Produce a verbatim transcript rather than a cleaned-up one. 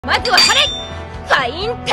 まずは晴れファインタ